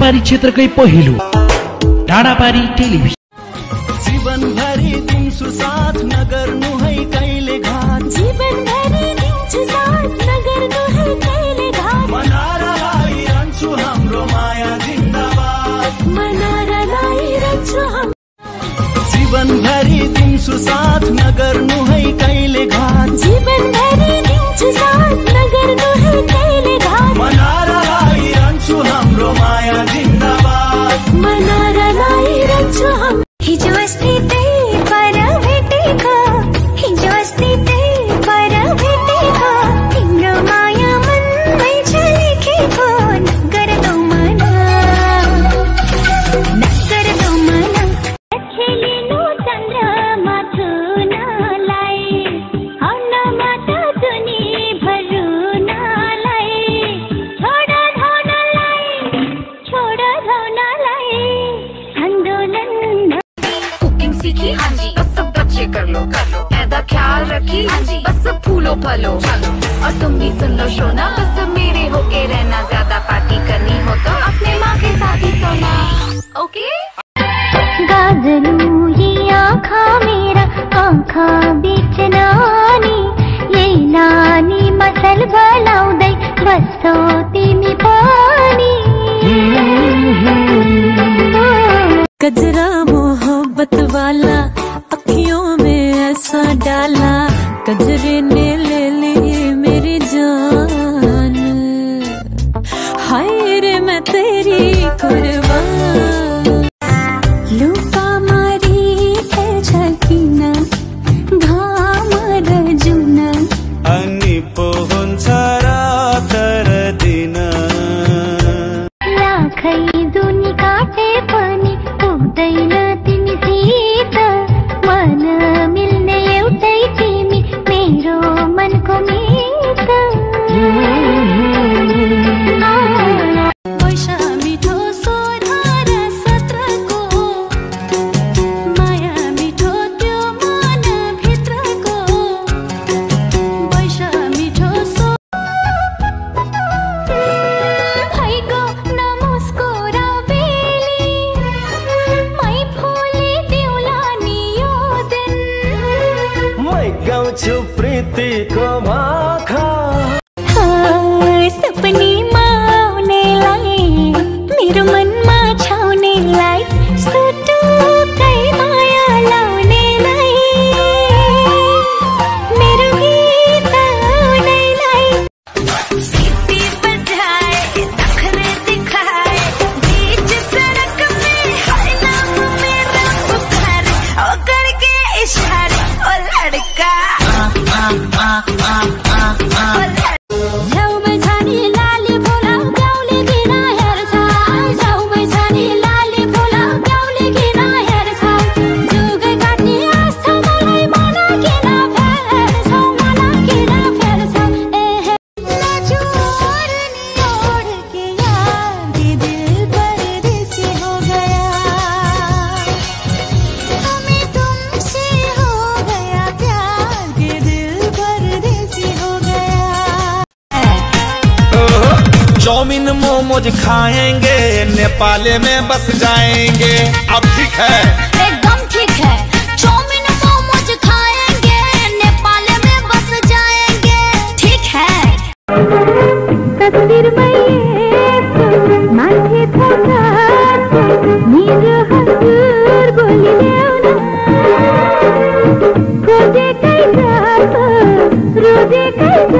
सिन्धुपारी क्षेत्रकै पहिलो डाँडापारी टेलिभिजन। जीवनभरि दिन्छु साथ नगर्नु है कहिले घात, जीवनभरि दिन्छु साथ नगर्नु है कहिले घात, मनाएर लाइरहन्छु हाम्रो माया जिन्दाबाद, मनाएर लाइरहन्छु हम। जीवनभरि दिन्छु साथ नगर्नु है कहिले घात, जीवनभरि दिन्छु साथ नगर्नु है कहिले घात, मनाएर लाइरहन्छु हाम्रो माया जिन्दाबाद, मनाएर लाइरहन्छु हम। हिजो अस्ति त्यही पर भेटेको, हिजो अस्ति त्यही पर भेटेको, तिम्रो माया मनमै छ लेखेको, नगर्दौ मना, नगर्दौ मना। खेलिनु चन्द्रमा छुनलाई, हौनमा त दुनी भरुनलाई, छोड धौनलाई, छोड धौनलाई, आन्दोलन। सीखी हाँ जी, बस सब बच्चे कर लो ऐदा ख्याल रखी हाँ जी, बस सब फूलो फलो चलो। और तुम भी सुन लो शोना, बस सब मेरे होके रहना, ज्यादा पार्टी करनी हो तो अपने माँ के साथ ही सोना। ओके गाजलू ये आँखा मेरा आँखा बीच नानी, ये नानी मसल बलाउँदै बस्छौ तिमी पानी। गजरा मोहब्बत वाला अखियों में ऐसा डाला, गजरे ने ले ली मेरी जान, हाय रे मैं तेरी कुर्बान। लुका मारी है झकिना घाम रजुना, अनि पो हुन्छ रातर दिन, लाखै दुनी काटे पनि पुग्दैन तिमीसित, मन मिल्ने एउटै तिमी मेरो मनको मित। पैसा मिठो सोधार सत्रको, माया मिठो त्यो मन भित्रको, पैसा मिठो सो भइगो नमुस्कुरा बेली, मै फुली दिउला नि यो दिन, मै गाउँछु प्रीतिको भाखा, सपनीमा आउनेलाई, मेरो मनमा छाउनेलाई, सुटुकै माया लाउनेलाई, मेरो गीत गाउनेलाई। सीटी बजाए नखरे दिखाए, बीच सड़क में हर नाम मेरा पुकारे, ओ करके इशारे ओ लड़का, छेउमै छानी लाली फुला गाउँले किन हेर्छ, छेउमै छानी लाली फुला गाउँले किन हेर्छ, जुगै काट्ने आश छ मलाई, मलाई किन फेर्छौ, मलाई किन फेर्छौ, एहे नजोर नि ओढ़ के यार, ये दिल परदेसी हो गया, हमें तुमसे हो गया प्यार, ये दिल परदेसी हो गया। चाउमीन मोमोज खाएंगे, नेपाल में बस जाएंगे, अब ठीक है एकदम ठीक है। चाउमीन मोमोज खाएंगे, नेपाल में बस जाएंगे, ठीक है। तस्वीर में मान्छे थोका मेरो हजुर बोली ल्याउन, खोजेकै साथ रोजेकै